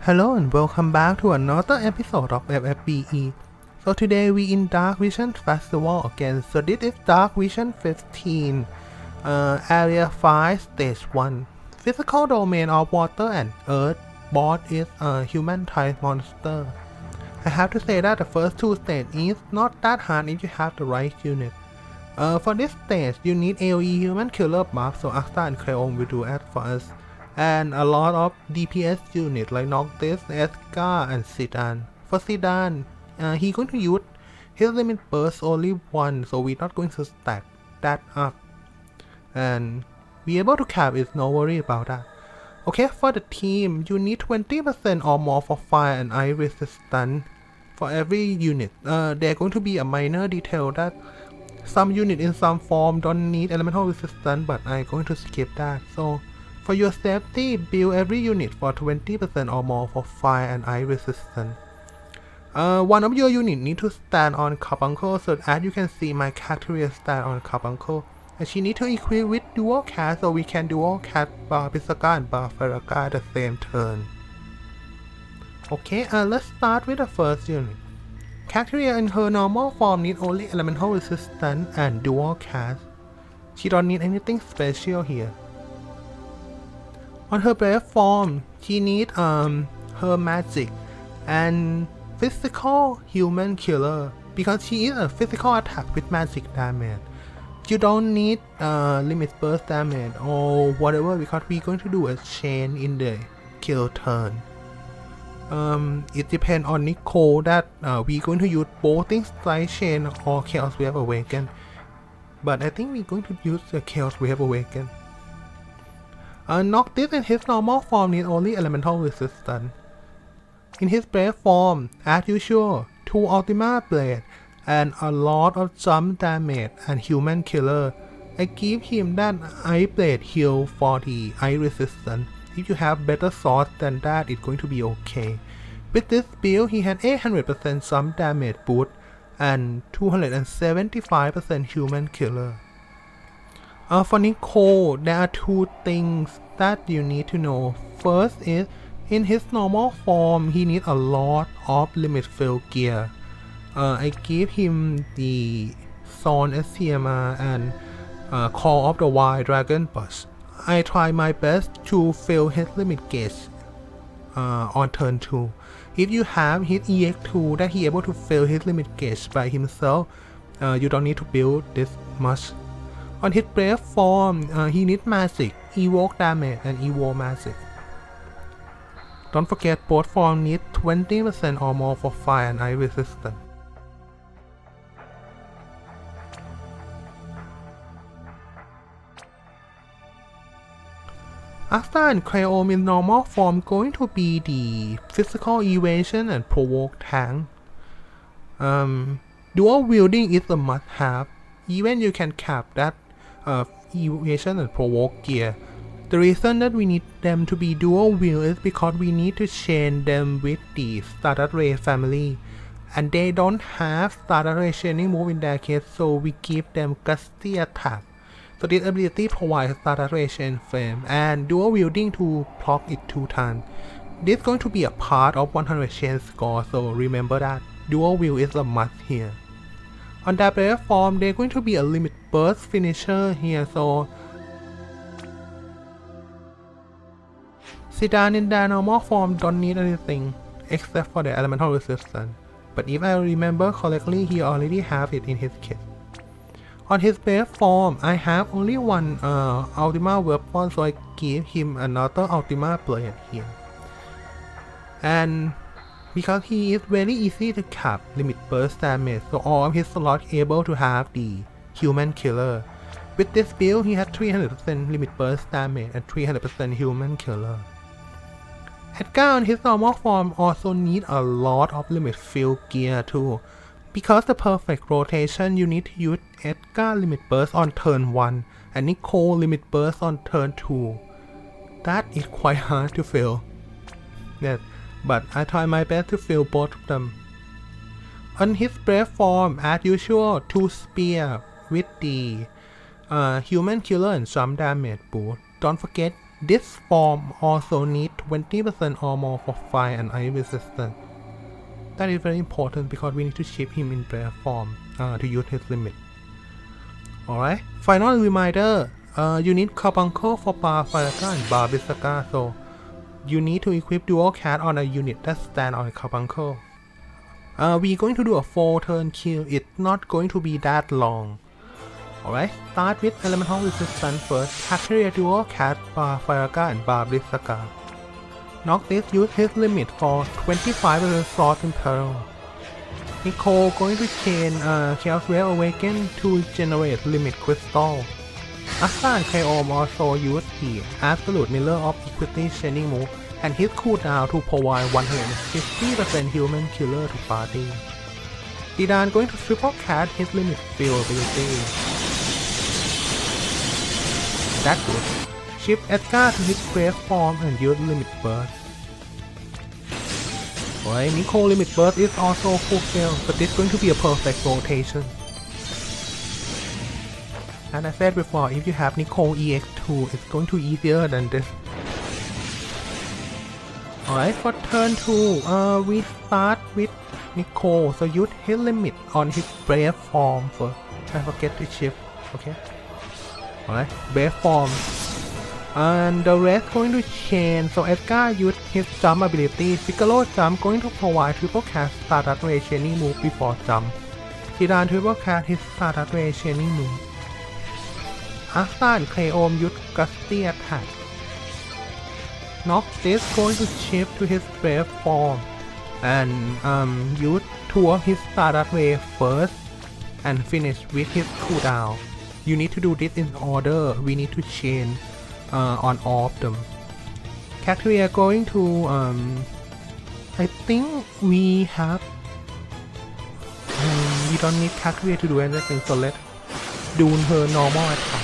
Hello and welcome back to another episode of FFBE. So today we in Dark Vision Festival again. So this is Dark Vision 15, Area 5, Stage 1. Physical domain of water and earth. Boss is a human-type monster. I have to say that the first two stages is not that hard if you have the right unit. For this stage you need AoE human killer buff, so Asta and Crayon will do it for us. And a lot of DPS units like Noctis, Eska, and Zidane. For Zidane, he's going to use his limit burst only one, so we're not going to stack that up. And be able to cap is no worry about that. Okay, for the team, you need 20% or more for fire and ice resistance for every unit. There's going to be a minor detail that some unit in some form don't need elemental resistance, but I'm going to skip that. So for your safety, build every unit for 20% or more for fire and ice resistance. One of your units need to stand on Carbuncle, so as you can see my Cacteria stand on Carbuncle. And she need to equip with dual cast, so we can dual cast Barbizaka and Barfaraga at the same turn. Okay, let's start with the first unit. Cacteria in her normal form need only elemental resistance and dual cast. She don't need anything special here. On her brave form, she needs her magic and physical human killer because she is a physical attack with magic damage. You don't need limit burst damage or whatever because we're going to do a chain in the kill turn. It depends on Nicole that we're going to use both things like chain or Chaos Wave Awaken, but I think we're going to use the Chaos Wave Awaken. Noctis in his normal form needs only elemental resistance. In his brave form, as usual, 2 Ultima Blade and a lot of jump damage and human killer. I give him that Ice Blade heal for the ice resistance. If you have better swords than that, it's going to be okay. With this build, he had 800% jump damage boost and 275% human killer. For Nicole, there are 2 things that you need to know. First is, in his normal form, he needs a lot of limit fill gear. I give him the Zone SCMR and Call of the Wild Dragon Burst. I try my best to fill his limit gauge on turn 2. If you have his EX2 that he able to fill his limit gauge by himself, you don't need to build this much. On his brave form, he needs magic, evoke damage, and evoke magic. Don't forget both forms need 20% or more for fire and ice resistance. Asta and Crayon in normal form going to be the physical evasion and provoke tank. Dual wielding is a must-have. Even you can cap that evasion and provoke gear. The reason that we need them to be dual wield is because we need to chain them with the Stardust Ray family, and they don't have Stardust Ray chaining move in their case, so we give them gusty attack. So this ability provides Stardust Ray chain frame and dual wielding to proc it 2 times. This is going to be a part of 100 chain score, so remember that dual wield is a must here. On their brave form, they're going to be a limit burst finisher here, so Zidane in their normal form don't need anything except for the elemental resistance, but if I remember correctly, he already have it in his kit. On his brave form, I have only one Ultima weapon, so I give him another Ultima Blade here. And because he is very easy to cap limit burst damage, so all of his slots able to have the human killer. With this build, he has 300% limit burst damage and 300% human killer. Edgar on his normal form also need a lot of limit fill gear too. Because the perfect rotation, you need to use Edgar limit burst on turn 1 and Nicole limit burst on turn 2. That is quite hard to fill. Yes. But I try my best to fill both of them. On his brave form, as usual, 2 spear with the human killer and some damage boost. Don't forget This form also needs 20% or more for fire and ice resistance. That is very important because we need to ship him in rare form to use his limit. Alright, final reminder, you need Carbuncle for Bar Firaga and Bar Bisaka, so you need to equip dual cat on a unit that stand on a Carbuncle. We're going to do a 4-turn kill, it's not going to be that long. Alright, start with Elemental Resistance first, Cacteria dual cat, Bar Firaga and Bar Bisaka. Noctis use his limit for 25% slot in peril. Nicole going to chain Chaos Wave Awaken to generate limit crystal. Asta and Kaom also use the Absolute Mirror of Equity Shining move and his cooldown to provide 150% human killer to party. Zidane going to triple cast his limit field ability. That's good. Shift Edgar to his grave form and use limit burst. Alright, Nico limit burst is also fulfilled, but this is going to be a perfect rotation. As I said before, if you have Nico EX2, it's going to be easier than this. Alright, for turn 2, we start with Nico, so use his limit on his brave form first. I forget to shift, okay? Alright, brave form. And the rest going to chain, so Edgar use his jump ability. Piccolo jump going to provide triple cast Stardust Ray Chaining move before jump. Zidane triple cast his Stardust Ray Chaining move. Asta and Kaom use Gusty attack. Noctis going to shift to his brave form and use 2 of his Stardust Ray first and finish with his cooldown. You need to do this in order, we need to chain on all of them. Cacteria going to I think we have we don't need Cacteria to do anything, so let's do her normal attack.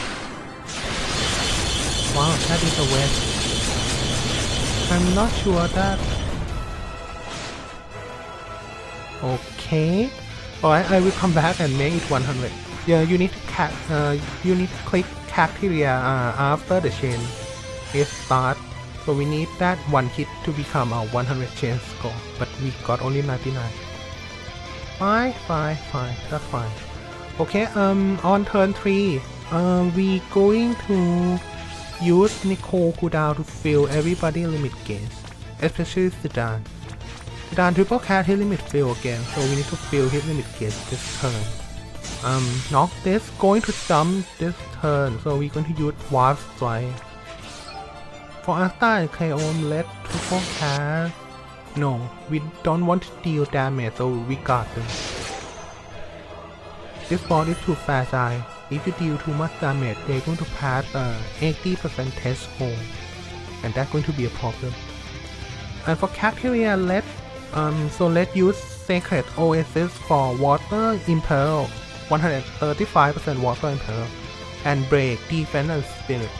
Wow, that is a waste. I'm not sure that. Okay. Alright, I will come back and make it 100. Yeah, you need to click Cacteria after the chain is start. So we need that one hit to become a 100 chain score, but we got only 99. Fine, that's fine. Okay, on turn 3, we going to use Nico cooldown to fill everybody limit gains, especially Zidane. Zidane triple cast his limit fill again, so we need to fill his limit gains this turn. Noctis going to jump this turn, so we're going to use Warp Strike. For Asta and Kaom, let's triple cast. No, we don't want to deal damage, so we got them. This boss is too fragile. If you deal too much damage, they're going to pass 80% threshold, and that's going to be a problem. And for Cacteria, let's use Sacred Oasis for Water Imperial, 135% Water Imperial, and break Defense and Spirit.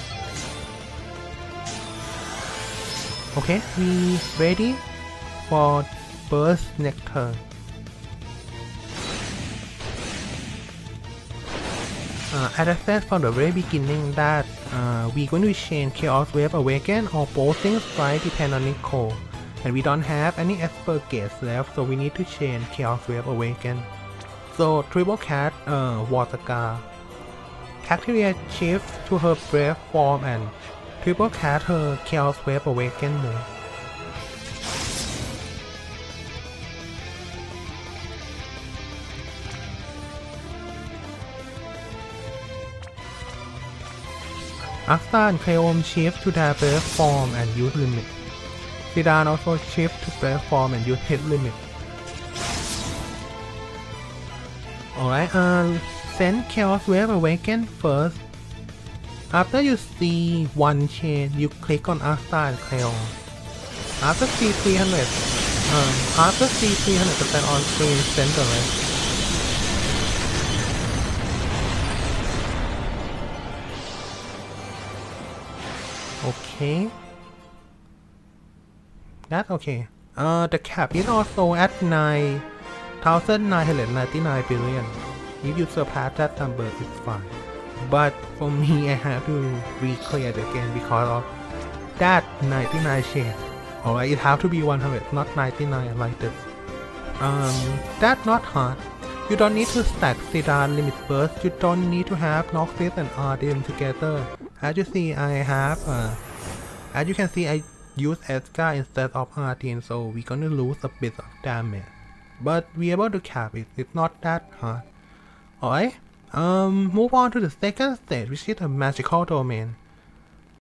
Okay, we ready for burst next turn. As I said from the very beginning that we're going to chain Chaos Wave Awaken or Bolting Strike depend on Nico, and we don't have any Expert Gates left, so we need to chain Chaos Wave Awaken. So triple cast Watergar. Cacteria shifts to her brave form and triple cast her Chaos Wave Awaken move. Asta and Kaom shift to their brave form and use limit. Zidane also shift to brave form and use hit limit. Alright, send Chaos Wave Awaken first. After you see one chain, you click on Asta and Kaom. After see 300% on screen, send the rest. Okay. That's okay. The cap is also at 9,999 billion. If you surpass that number, it's fine. but for me I have to reclear it again because of that 99 chain. Alright, it have to be 100, not 99 like this. That's not hard. You don't need to stack Zidane limit burst, you don't need to have Noxus and Arden together. As you see, as you can see, I use Edgar instead of Arden, so we're gonna lose a bit of damage. But we're able to cap it, it's not that hard. Alright, move on to the second stage, which is a magical domain.